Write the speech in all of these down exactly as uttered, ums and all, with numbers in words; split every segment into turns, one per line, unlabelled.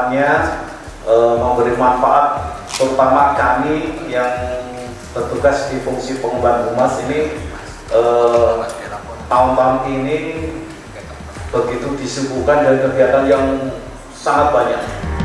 harapannya uh, memberi manfaat, terutama kami yang bertugas di fungsi pengemban humas ini tahun-tahun uh, ini begitu disuguhkan dari kegiatan yang sangat banyak.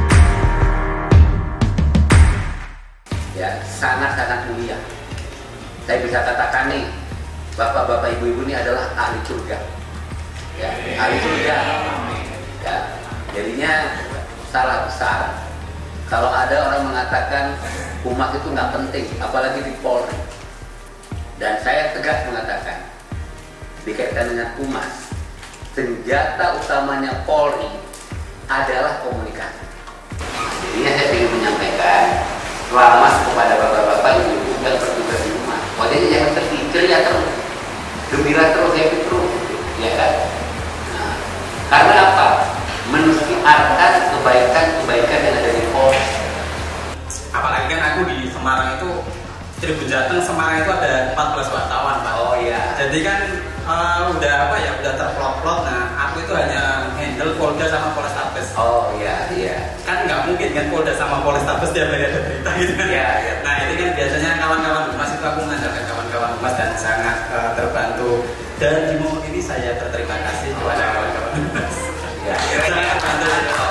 Ya, sangat-sangat mulia. Saya bisa katakan nih, bapak-bapak, ibu-ibu ini adalah ahli surga. Ya, ahli surga. Ya, jadinya salah besar kalau ada orang mengatakan humas itu nggak penting, apalagi di Polri. Dan saya tegas mengatakan, dikaitkan dengan humas, senjata utamanya Polri adalah komunikasi. Jadinya saya ingin menyampaikan selamat kepada bapak-bapak ibu-ibu yang bertugas di rumah. Pokoknya jangan sedih, ceria terus, gembira terus, happy terus, ya kan? Nah, karena apa? Mensiarkan kebaikan-kebaikan yang ada di Polri.
Apalagi kan aku di Semarang itu, Tribun Jateng Semarang itu ada empat belas wartawan, Pak.
Oh iya.
Jadi kan uh, udah apa ya, udah terplot-plot. Nah, aku itu hanya handle Polda sama Polrestabes.
Oh iya, iya.
Kan nggak mungkin kan Polda sama Polrestabes tiap hari ada berita gitu kan.
Iya, iya.
Nah, ini kan biasanya kawan-kawan humas itu aku mengandalkan kawan-kawan humas dan sangat uh, terbantu. Dan di momen ini saya berterima kasih kepada kawan-kawan humas.
Ya,
sangat terbantu.